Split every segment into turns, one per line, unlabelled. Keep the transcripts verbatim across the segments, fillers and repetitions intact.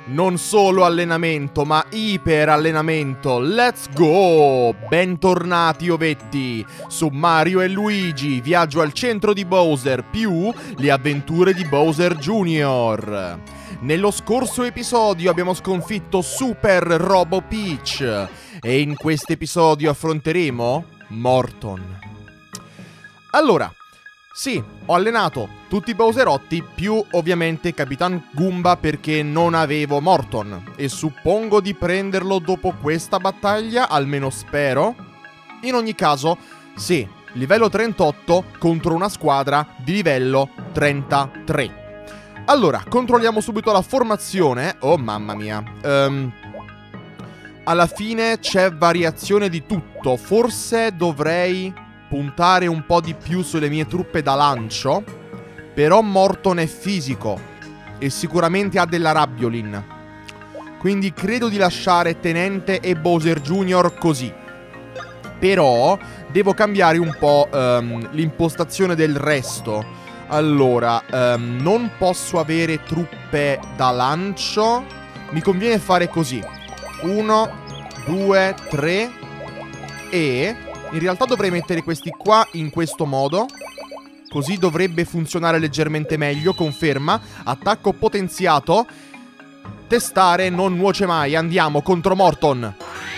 Non solo allenamento, ma iper allenamento. Let's go! Bentornati ovetti su Mario e Luigi, viaggio al centro di Bowser più le avventure di Bowser Junior. Nello scorso episodio abbiamo sconfitto Super Robo Peach e in questo episodio affronteremo Morton. Allora, sì, ho allenato tutti i Bowserotti più ovviamente Capitan Goomba perché non avevo Morton e suppongo di prenderlo dopo questa battaglia, almeno spero. In ogni caso, sì, livello trentotto contro una squadra di livello trentatré. Allora, controlliamo subito la formazione. Oh mamma mia. Um, alla fine c'è variazione di tutto. Forse dovrei puntare un po' di più sulle mie truppe da lancio. Però Morton è fisico e sicuramente ha della Rabbiolin, quindi credo di lasciare Tenente e Bowser Junior così. Però devo cambiare un po' um, l'impostazione del resto. Allora, um, non posso avere truppe da lancio. Mi conviene fare così: uno, due, tre. E in realtà dovrei mettere questi qua in questo modo, così dovrebbe funzionare leggermente meglio. Conferma. Attacco potenziato. Testare non nuoce mai. Andiamo contro Morton.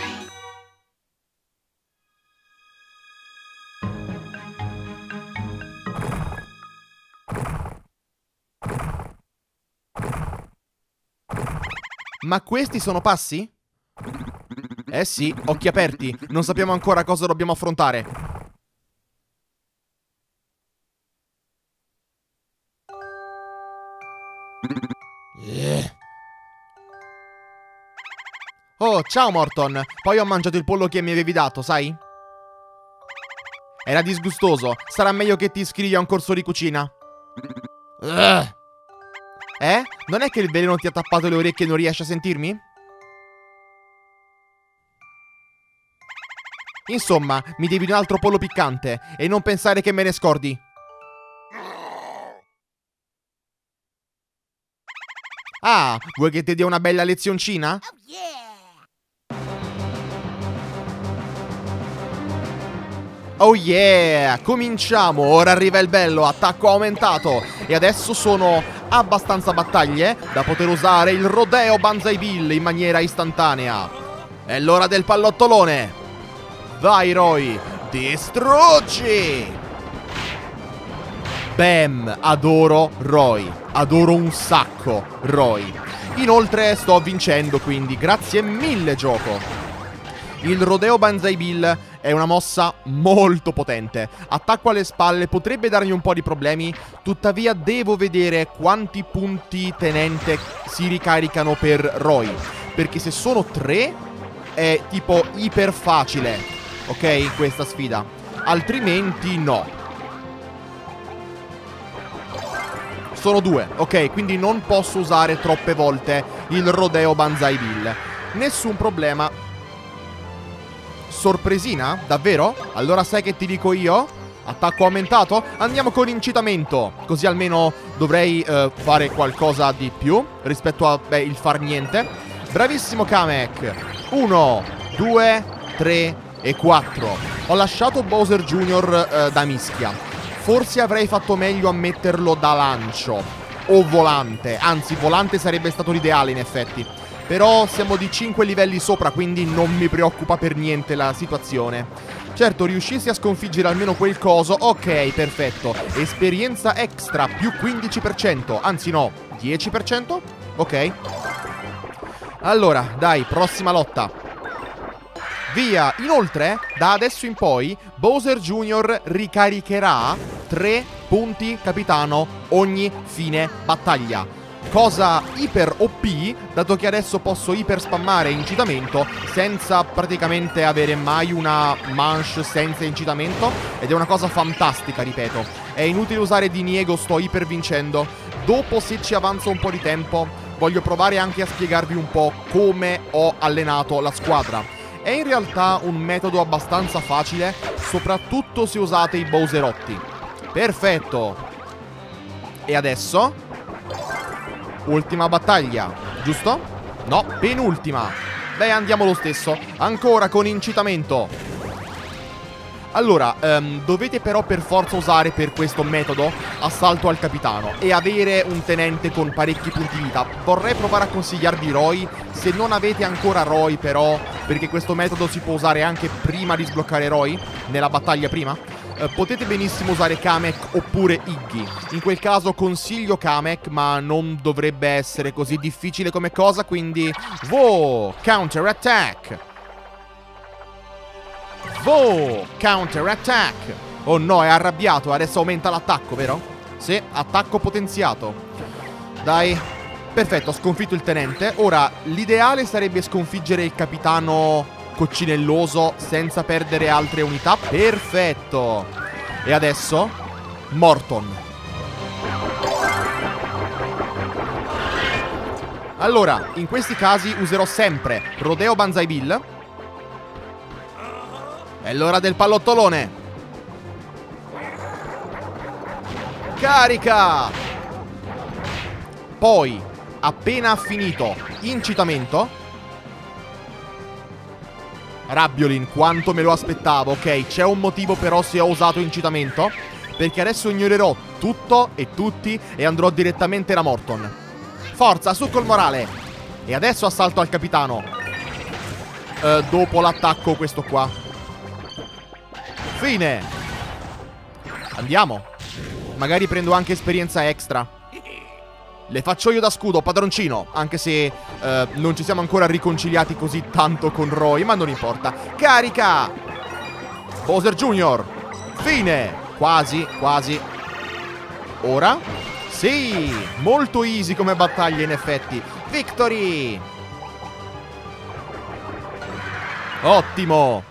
Ma questi sono passi? Eh sì, occhi aperti. Non sappiamo ancora cosa dobbiamo affrontare. Yeah. Oh, ciao Morton. Poi ho mangiato il pollo che mi avevi dato, sai? Era disgustoso. Sarà meglio che ti iscrivi a un corso di cucina. Ugh. Eh? Non è che il veleno ti ha tappato le orecchie e non riesci a sentirmi? Insomma, mi devi un altro pollo piccante e non pensare che me ne scordi. Ah, vuoi che ti dia una bella lezioncina? Oh yeah, cominciamo, ora arriva il bello, attacco aumentato. E adesso sono abbastanza battaglie da poter usare il Rodeo Banzai Bill in maniera istantanea. È l'ora del pallottolone. Vai Roy, distruggi! Bam, adoro Roy, adoro un sacco Roy. Inoltre sto vincendo, quindi grazie mille gioco. Il Rodeo Banzai Bill è una mossa molto potente. Attacco alle spalle potrebbe darmi un po' di problemi. Tuttavia devo vedere quanti punti tenente si ricaricano per Roy, perché se sono tre è tipo iper facile, ok, questa sfida. Altrimenti no. Sono due, ok, quindi non posso usare troppe volte il Rodeo Banzai Bill. Nessun problema. Sorpresina? Davvero? Allora sai che ti dico io? Attacco aumentato? Andiamo con incitamento. Così almeno dovrei uh, fare qualcosa di più rispetto a, beh, il far niente. Bravissimo Kamek. Uno, due, tre e quattro. Ho lasciato Bowser Junior uh, da mischia. Forse avrei fatto meglio a metterlo da lancio o volante. Anzi, volante sarebbe stato l'ideale in effetti. Però siamo di cinque livelli sopra, quindi non mi preoccupa per niente la situazione. Certo, riuscissi a sconfiggere almeno quel coso. Ok, perfetto. Esperienza extra, più quindici per cento. Anzi no, dieci per cento? Ok. Allora, dai, prossima lotta. Via. Inoltre, da adesso in poi, Bowser Junior ricaricherà tre punti capitano ogni fine battaglia. Cosa iper O P, dato che adesso posso iper spammare incitamento senza praticamente avere mai una manche senza incitamento. Ed è una cosa fantastica, ripeto. È inutile usare diniego, sto iper vincendo. Dopo, se ci avanza un po' di tempo, voglio provare anche a spiegarvi un po' come ho allenato la squadra. È in realtà un metodo abbastanza facile, soprattutto se usate i Bowserotti. Perfetto. E adesso ultima battaglia, giusto? No, penultima. Beh, andiamo lo stesso. Ancora con incitamento. Allora, um, dovete però per forza usare per questo metodo assalto al capitano e avere un tenente con parecchi punti vita. Vorrei provare a consigliarvi Roy, se non avete ancora Roy però, perché questo metodo si può usare anche prima di sbloccare Roy, nella battaglia prima. Uh, potete benissimo usare Kamek oppure Iggy. In quel caso consiglio Kamek, ma non dovrebbe essere così difficile come cosa, quindi... Wow! Counter attack! Wow! Counter attack! Oh no, è arrabbiato, adesso aumenta l'attacco, vero? Sì, attacco potenziato. Dai. Perfetto, ho sconfitto il tenente. Ora, l'ideale sarebbe sconfiggere il capitano coccinelloso senza perdere altre unità. Perfetto. E adesso Morton. Allora, in questi casi userò sempre Rodeo Banzai Bill. È l'ora del pallottolone. Carica. Poi, appena finito incitamento. Rabbiolin, quanto me lo aspettavo. Ok, c'è un motivo però se ho usato incitamento, perché adesso ignorerò tutto e tutti e andrò direttamente da Morton. Forza, su col morale. E adesso assalto al capitano. uh, Dopo l'attacco questo qua. Fine. Andiamo. Magari prendo anche esperienza extra. Le faccio io da scudo, padroncino. Anche se uh, non ci siamo ancora riconciliati così tanto con Roy, ma non importa. Carica. Bowser Junior. Fine. Quasi, quasi. Ora? Sì, molto easy come battaglia in effetti. Victory. Ottimo.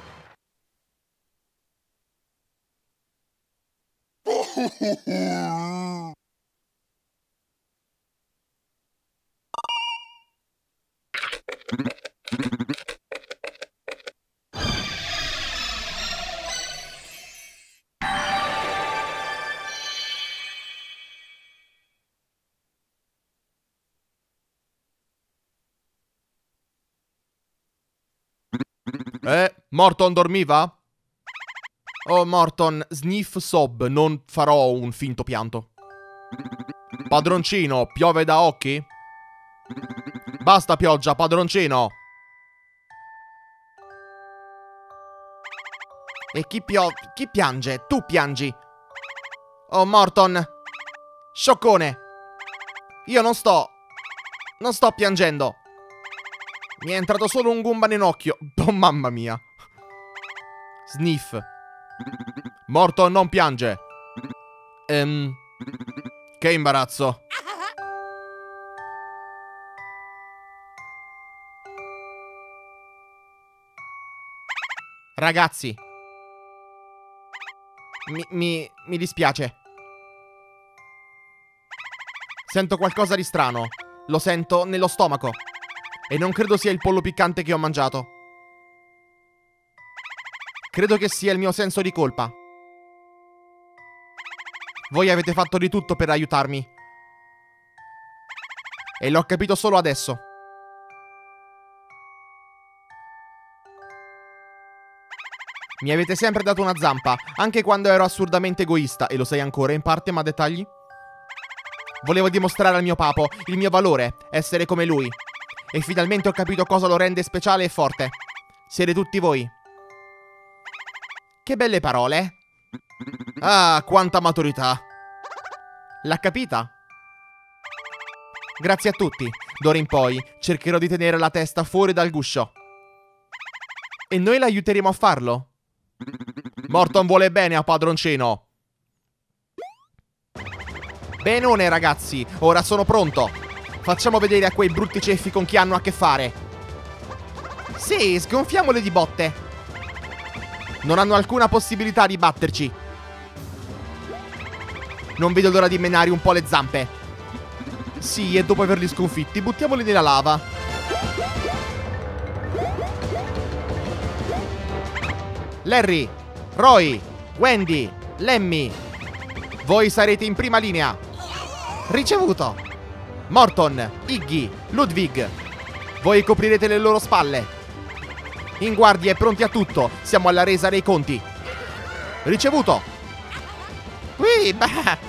Eh, Morton dormiva? Oh, Morton, sniff sob, non farò un finto pianto. Padroncino, piove da occhi? Basta pioggia, padroncino. E chi piove? Chi piange? Tu piangi. Oh, Morton. Scioccone. Io non sto... Non sto piangendo. Mi è entrato solo un Goomba nell'occhio. Oh, mamma mia. Sniff. Morton non piange. Ehm... Che imbarazzo. Ragazzi. Mi, mi, mi dispiace. Sento qualcosa di strano. Lo sento nello stomaco. E non credo sia il pollo piccante che ho mangiato. Credo che sia il mio senso di colpa. Voi avete fatto di tutto per aiutarmi. E l'ho capito solo adesso. Mi avete sempre dato una zampa, anche quando ero assurdamente egoista, e lo sei ancora in parte, ma dettagli? Volevo dimostrare al mio papo il mio valore, essere come lui. E finalmente ho capito cosa lo rende speciale e forte. Siete tutti voi. Che belle parole. Ah, quanta maturità. L'ha capita? Grazie a tutti. D'ora in poi cercherò di tenere la testa fuori dal guscio. E noi l'aiuteremo a farlo. Morton vuole bene a padroncino. Benone ragazzi, ora sono pronto. Facciamo vedere a quei brutti ceffi con chi hanno a che fare. Sì, sgonfiamole di botte. Non hanno alcuna possibilità di batterci. Non vedo l'ora di menare un po' le zampe. Sì, e dopo averli sconfitti, buttiamoli nella lava. Larry, Roy, Wendy, Lemmy. Voi sarete in prima linea. Ricevuto. Morton, Iggy, Ludwig. Voi coprirete le loro spalle. In guardia e pronti a tutto. Siamo alla resa dei conti. Ricevuto. Ui, bah.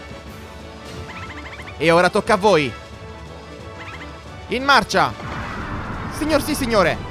E ora tocca a voi. In marcia. Signor sì, signore.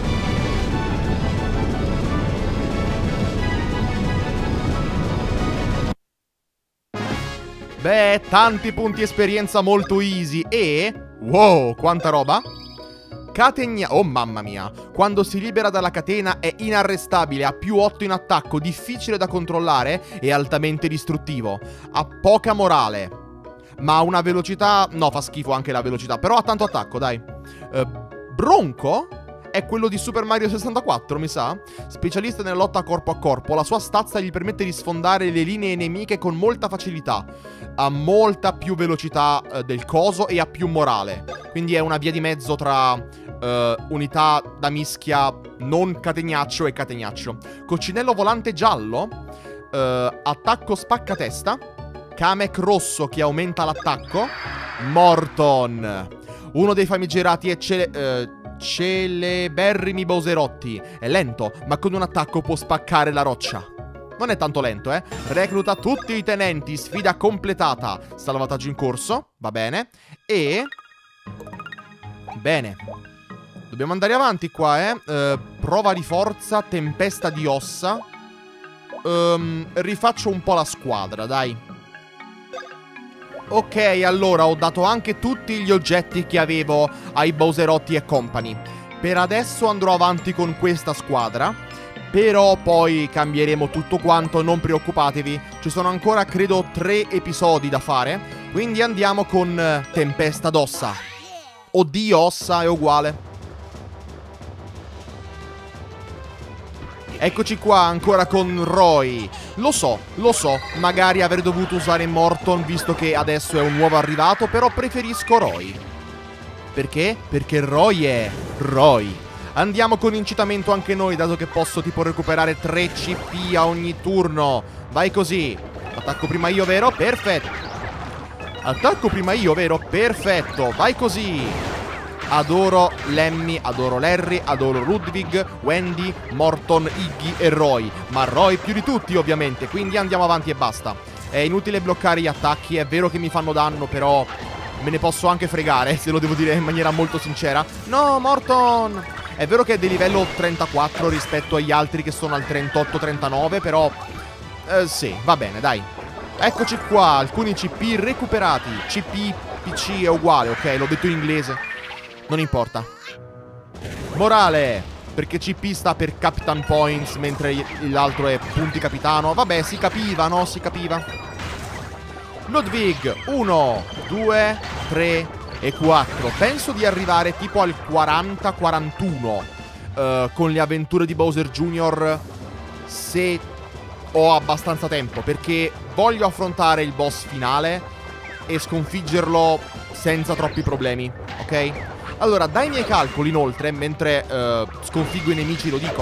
Beh, tanti punti esperienza molto easy e... Wow, quanta roba! Catenia... Oh, mamma mia! Quando si libera dalla catena è inarrestabile, ha più otto in attacco, difficile da controllare e altamente distruttivo. Ha poca morale, ma ha una velocità... No, fa schifo anche la velocità, però ha tanto attacco, dai. Uh, Bronco? È quello di Super Mario sessantaquattro, mi sa? Specialista nella lotta corpo a corpo, la sua stazza gli permette di sfondare le linee nemiche con molta facilità. Ha molta più velocità eh, del coso e ha più morale. Quindi è una via di mezzo tra eh, unità da mischia non catenaccio e catenaccio. Coccinello volante giallo, eh, attacco spaccatesta, Kamek rosso che aumenta l'attacco, Morton, uno dei famigerati eccele... Eh, celeberrimi Bowserotti. È lento, ma con un attacco può spaccare la roccia. Non è tanto lento, eh. Recluta tutti i tenenti, sfida completata. Salvataggio in corso, va bene. E... Bene. Dobbiamo andare avanti qua, eh. uh, Prova di forza, tempesta di ossa. um, Rifaccio un po' la squadra, dai. Ok, allora ho dato anche tutti gli oggetti che avevo ai Bowserotti e company. Per adesso andrò avanti con questa squadra, però poi cambieremo tutto quanto, non preoccupatevi. Ci sono ancora, credo, tre episodi da fare, quindi andiamo con eh, Tempesta d'Ossa. O di Ossa, è uguale. Eccoci qua, ancora con Roy. Lo so, lo so, magari avrei dovuto usare Morton visto che adesso è un nuovo arrivato, però preferisco Roy. Perché? Perché Roy è Roy. Andiamo con incitamento anche noi, dato che posso tipo recuperare tre C P a ogni turno. Vai così. Attacco prima io, vero? Perfetto. Attacco prima io, vero? Perfetto. Vai così. Adoro Lemmy, adoro Larry, adoro Ludwig, Wendy, Morton, Iggy e Roy. Ma Roy più di tutti, ovviamente, quindi andiamo avanti e basta. È inutile bloccare gli attacchi, è vero che mi fanno danno, però me ne posso anche fregare, se lo devo dire in maniera molto sincera. No, Morton! È vero che è di livello trentaquattro rispetto agli altri che sono al trentotto trentanove, però... Eh, sì, va bene, dai. Eccoci qua, alcuni C P recuperati. C P, P C è uguale, ok, l'ho detto in inglese. Non importa. Morale, perché C P sta per Captain Points, mentre l'altro è punti capitano. Vabbè, si capiva, no? Si capiva. Ludwig, uno, due, tre e quattro. Penso di arrivare tipo al quaranta quarantuno uh, con le avventure di Bowser Junior, se ho abbastanza tempo, perché voglio affrontare il boss finale e sconfiggerlo senza troppi problemi, ok? Allora, dai miei calcoli, inoltre, mentre uh, sconfiggo i nemici, lo dico,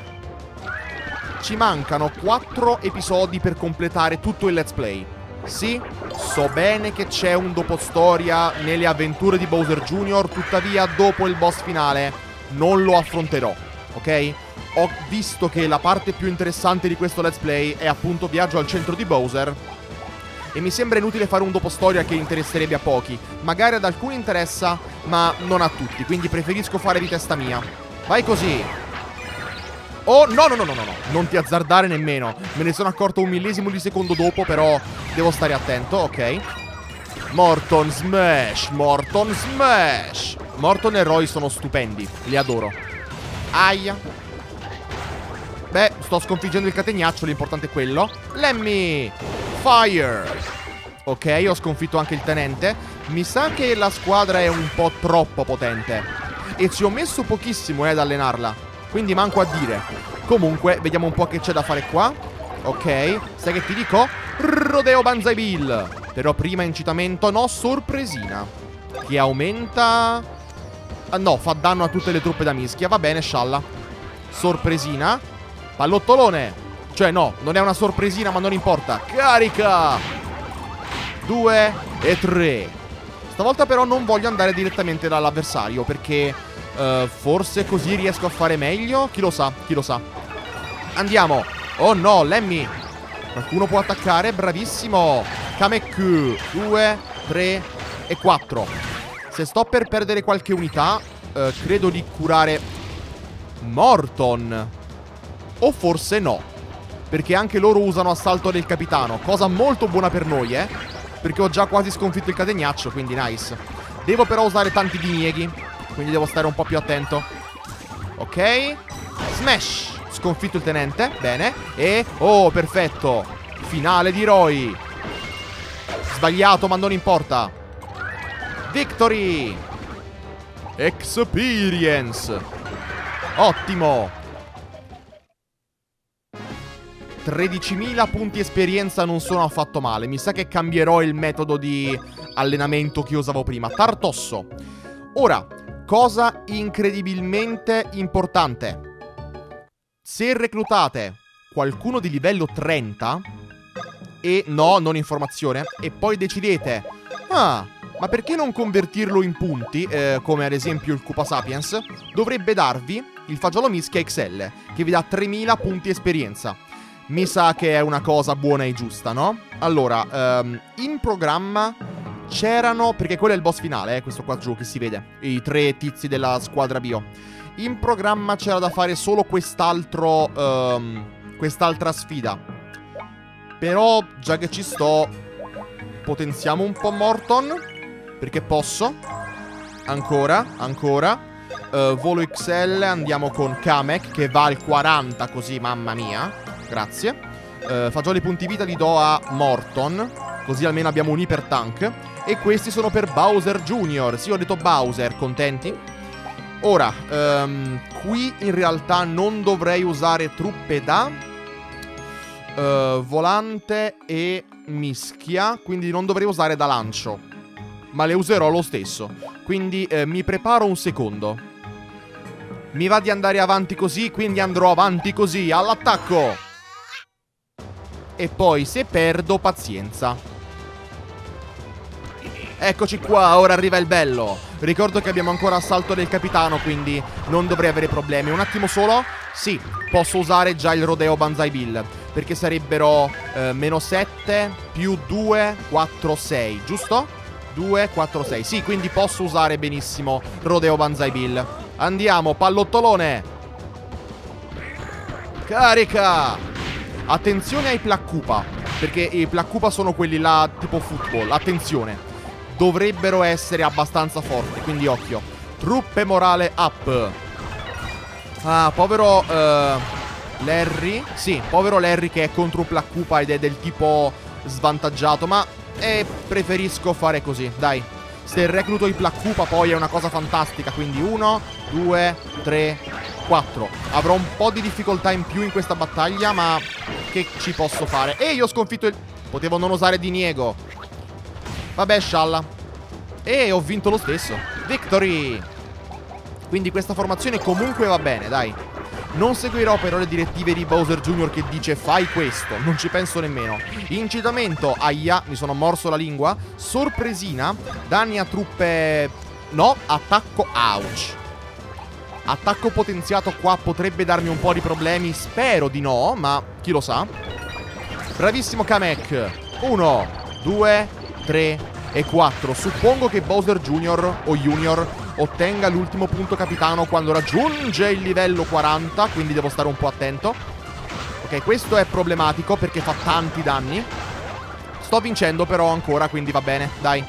ci mancano quattro episodi per completare tutto il let's play. Sì, so bene che c'è un dopo storia nelle avventure di Bowser Junior, tuttavia dopo il boss finale non lo affronterò, ok? Ho visto che la parte più interessante di questo let's play è appunto viaggio al centro di Bowser, e mi sembra inutile fare un dopo storia che interesserebbe a pochi. Magari ad alcuni interessa, ma non a tutti, quindi preferisco fare di testa mia. Vai così. Oh, no, no, no, no, no, no. Non ti azzardare nemmeno. Me ne sono accorto un millesimo di secondo dopo, però devo stare attento, ok. Morton Smash, Morton Smash. Morton e Roy sono stupendi, li adoro. Aia. Beh, sto sconfiggendo il catenaccio, l'importante è quello. Lemmy, Fire. Ok, ho sconfitto anche il tenente. Mi sa che la squadra è un po' troppo potente e ci ho messo pochissimo eh, ad allenarla, quindi manco a dire. Comunque, vediamo un po' che c'è da fare qua. Ok, sai che ti dico? Rodeo Banzai Bill. Però prima incitamento, no, sorpresina, che aumenta... Ah, no, fa danno a tutte le truppe da mischia. Va bene, scialla. Sorpresina. Pallottolone. Cioè no, non è una sorpresina, ma non importa. Carica. Due e tre. Stavolta però non voglio andare direttamente dall'avversario, perché uh, forse così riesco a fare meglio. Chi lo sa, chi lo sa. Andiamo. Oh no, Lemmy. Qualcuno può attaccare, bravissimo. Kamek, due, tre e quattro. Se sto per perdere qualche unità, uh, credo di curare Morton. O forse no, perché anche loro usano assalto del capitano, cosa molto buona per noi, eh. Perché ho già quasi sconfitto il catenaccio, quindi nice. Devo però usare tanti dinieghi, quindi devo stare un po' più attento. Ok. Smash. Sconfitto il tenente, bene. E, oh, perfetto. Finale di Roy. Sbagliato, ma non importa. Victory. Experience. Ottimo. tredicimila punti esperienza non sono affatto male. Mi sa che cambierò il metodo di allenamento che usavo prima. Tartosso. Ora, cosa incredibilmente importante. Se reclutate qualcuno di livello trenta e no, non informazione, e poi decidete, ah, ma perché non convertirlo in punti, eh, come ad esempio il Koopa Sapiens, dovrebbe darvi il fagiolo mischia X L, che vi dà tremila punti esperienza. Mi sa che è una cosa buona e giusta, no? Allora, um, in programma c'erano, perché quello è il boss finale, eh, questo qua giù che si vede, i tre tizi della squadra bio. In programma c'era da fare solo quest'altro, um, quest'altra sfida. Però, già che ci sto, potenziamo un po' Morton, perché posso. Ancora, ancora. Uh, volo X L, andiamo con Kamek, che va al quaranta così, mamma mia. Grazie. uh, Fagioli punti vita li do a Morton, così almeno abbiamo un iper tank. E questi sono per Bowser Junior. Sì, ho detto Bowser, contenti? Ora, um, qui in realtà non dovrei usare truppe da uh, volante e mischia, quindi non dovrei usare da lancio, ma le userò lo stesso. Quindi uh, mi preparo un secondo. Mi va di andare avanti così, quindi andrò avanti così, all'attacco. E poi se perdo, pazienza. Eccoci qua, ora arriva il bello. Ricordo che abbiamo ancora assalto del capitano, quindi non dovrei avere problemi. Un attimo solo. Sì, posso usare già il Rodeo Banzai Bill, perché sarebbero eh, meno sette più due, quattro, sei, giusto? due, quattro, sei. Sì, quindi posso usare benissimo Rodeo Banzai Bill. Andiamo, pallottolone. Carica. Attenzione ai Plakoopa, perché i Plakoopa sono quelli là tipo football. Attenzione, dovrebbero essere abbastanza forti, quindi occhio. Truppe morale up. Ah, povero uh, Larry. Sì, povero Larry che è contro un Plakoopa ed è del tipo svantaggiato, ma eh, preferisco fare così, dai. Se recluto i Plakoopa poi è una cosa fantastica. Quindi uno, due, tre, quattro. Avrò un po' di difficoltà in più in questa battaglia, ma che ci posso fare? E io ho sconfitto il... Potevo non usare diniego. Vabbè, scialla. E ho vinto lo stesso. Victory. Quindi questa formazione comunque va bene, dai. Non seguirò però le direttive di Bowser Junior che dice fai questo, non ci penso nemmeno. Incitamento, aia, mi sono morso la lingua. Sorpresina, danni a truppe... No, attacco, ouch. Attacco potenziato qua potrebbe darmi un po' di problemi, spero di no, ma chi lo sa. Bravissimo Kamek. Uno, due, tre e quattro. Suppongo che Bowser Junior o Junior ottenga l'ultimo punto capitano quando raggiunge il livello quaranta, quindi devo stare un po' attento. Ok, questo è problematico perché fa tanti danni. Sto vincendo però ancora, quindi va bene, dai.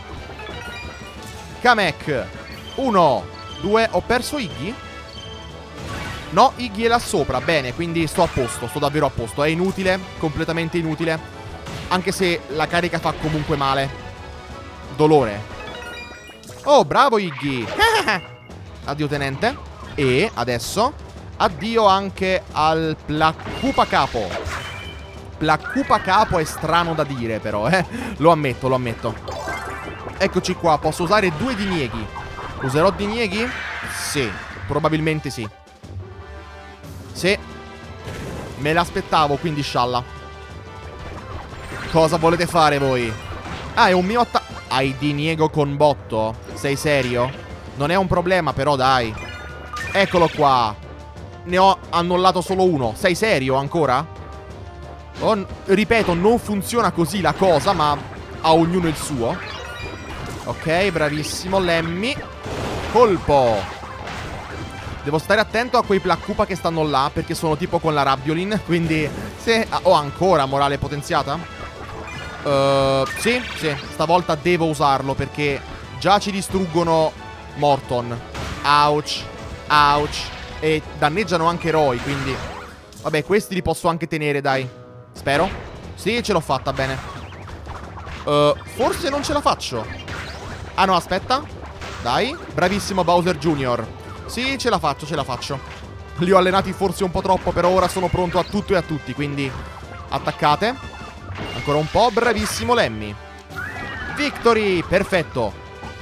Kamek. Uno, due, ho perso Iggy? No, Iggy è là sopra, bene, quindi sto a posto, sto davvero a posto. È inutile, completamente inutile. Anche se la carica fa comunque male. Dolore. Oh, bravo Iggy. Addio tenente. E adesso addio anche al Plakoopa capo. Plakoopa capo è strano da dire però, eh. Lo ammetto, lo ammetto. Eccoci qua, posso usare due dinieghi. Userò dinieghi? Sì, probabilmente sì. Sì. Me l'aspettavo, quindi scialla. Cosa volete fare voi? Ah, è un mio attacco. Hai diniego con botto? Sei serio? Non è un problema però, dai. Eccolo qua. Ne ho annullato solo uno. Sei serio ancora? Oh, ripeto, non funziona così la cosa, ma a ognuno il suo. Ok, bravissimo Lemmy. Colpo. Devo stare attento a quei Placcupa che stanno là, perché sono tipo con la Rabbiolin. Quindi se... Ho oh, ancora morale potenziata? Uh, sì, sì. Stavolta devo usarlo, perché già ci distruggono Morton. Ouch. Ouch. E danneggiano anche Roy, quindi... Vabbè, questi li posso anche tenere, dai. Spero. Sì, ce l'ho fatta, bene. uh, Forse non ce la faccio. Ah no, aspetta. Dai, bravissimo Bowser Junior. Sì, ce la faccio, ce la faccio. Li ho allenati forse un po' troppo, però ora sono pronto a tutto e a tutti, quindi attaccate. Ancora un po', bravissimo Lemmy. Victory, perfetto.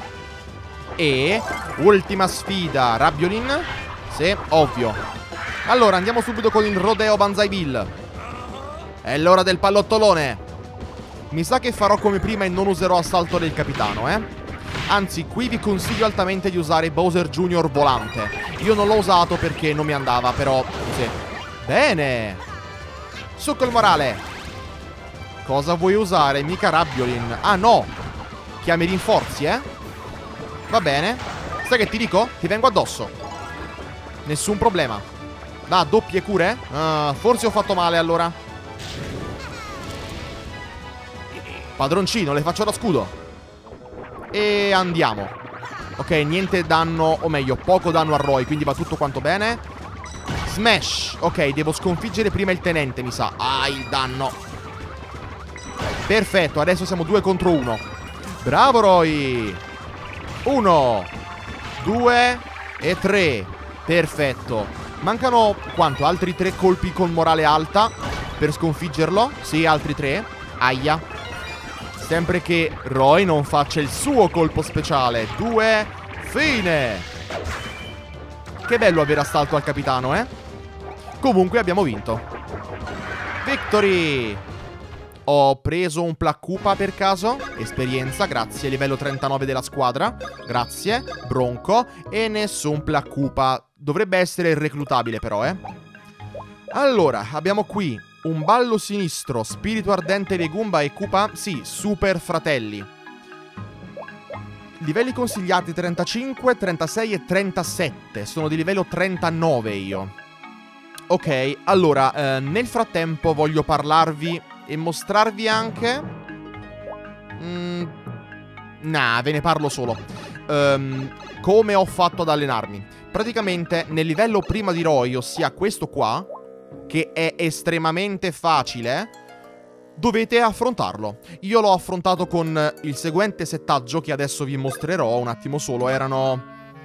E ultima sfida, Rabbiolin. Sì, ovvio. Allora, andiamo subito con il Rodeo Banzai Bill. È l'ora del pallottolone. Mi sa che farò come prima e non userò assalto del capitano, eh. Anzi, qui vi consiglio altamente di usare Bowser Junior volante. Io non l'ho usato perché non mi andava, però sì. Bene. Su col morale. Cosa vuoi usare? Mica Rabbiolin. Ah no. Chiami rinforzi, eh. Va bene. Sai che ti dico? Ti vengo addosso. Nessun problema. Da, doppie cure? Uh, forse ho fatto male allora. Padroncino, le faccio da scudo. E andiamo. Ok, niente danno, o meglio, poco danno a Roy, quindi va tutto quanto bene. Smash. Ok, devo sconfiggere prima il tenente, mi sa. Ah, il danno. Perfetto, adesso siamo due contro uno. Bravo Roy. Uno, due e tre. Perfetto. Mancano, quanto? Altri tre colpi con morale alta per sconfiggerlo? Sì, altri tre. Aia. Sempre che Roy non faccia il suo colpo speciale. Due, fine. Che bello avere assalto al capitano, eh? Comunque abbiamo vinto. Victory. Ho preso un Placcupa per caso. Esperienza, grazie. Livello trentanove della squadra. Grazie. Bronco. E nessun Placcupa. Dovrebbe essere reclutabile però, eh. Allora, abbiamo qui un ballo sinistro, spirito ardente dei Goomba e Koopa. Sì, super fratelli. Livelli consigliati trentacinque, trentasei e trentasette. Sono di livello trentanove io. Ok, allora, eh, nel frattempo voglio parlarvi e mostrarvi anche... Mm, nah, ve ne parlo solo. Um, come ho fatto ad allenarmi. Praticamente nel livello prima di Roy, ossia questo qua, che è estremamente facile, dovete affrontarlo. Io l'ho affrontato con il seguente settaggio che adesso vi mostrerò un attimo solo. Erano...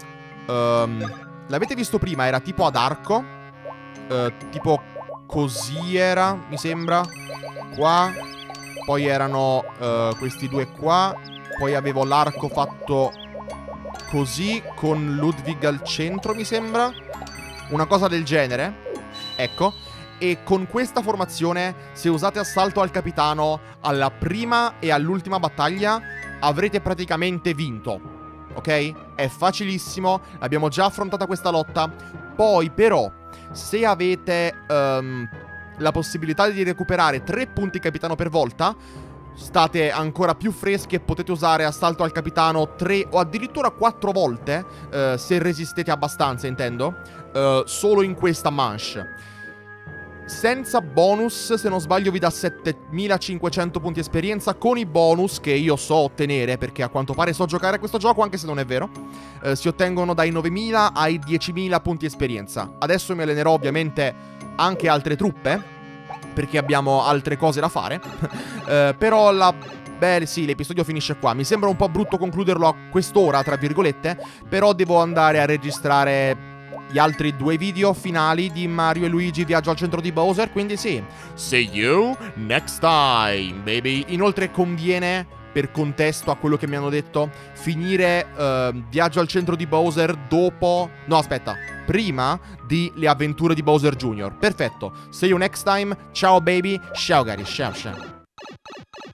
Um, l'avete visto prima, era tipo ad arco. Uh, tipo così era, mi sembra. Qua. Poi erano uh, questi due qua. Poi avevo l'arco fatto così, con Ludwig al centro, mi sembra. Una cosa del genere. Ecco. E con questa formazione, se usate assalto al capitano alla prima e all'ultima battaglia, avrete praticamente vinto. Ok? È facilissimo, abbiamo già affrontata questa lotta. Poi però, se avete um, la possibilità di recuperare tre punti capitano per volta, state ancora più freschi e potete usare assalto al capitano tre o addirittura quattro volte, uh, se resistete abbastanza, intendo, uh, solo in questa manche. Senza bonus, se non sbaglio vi dà settemilacinquecento punti esperienza. Con i bonus che io so ottenere, perché a quanto pare so giocare a questo gioco, anche se non è vero, eh, si ottengono dai novemila ai diecimila punti esperienza. Adesso mi allenerò ovviamente anche altre truppe, perché abbiamo altre cose da fare. eh, Però la... Beh, sì, l'episodio finisce qua. Mi sembra un po' brutto concluderlo a quest'ora, tra virgolette, però devo andare a registrare gli altri due video finali di Mario e Luigi Viaggio al centro di Bowser, quindi sì. See you next time, baby. Inoltre conviene, per contesto a quello che mi hanno detto, finire uh, Viaggio al centro di Bowser dopo... No, aspetta. Prima di Le avventure di Bowser Junior Perfetto. See you next time. Ciao, baby. Ciao, cari. Ciao, ciao.